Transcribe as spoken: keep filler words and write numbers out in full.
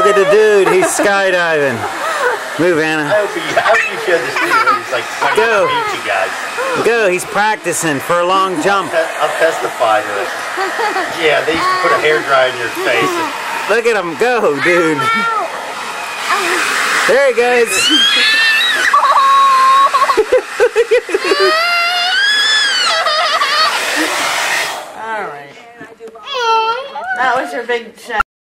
Look at the dude. He's skydiving. Move, Anna. I hope you, I hope you showed this video when he's like trying Go. to meet you guys. Go. He's practicing for a long jump. I'll testify to it. Yeah, they used to put a hairdryer in your face. And Look at him go, dude. There he goes. All right. That was your big shot.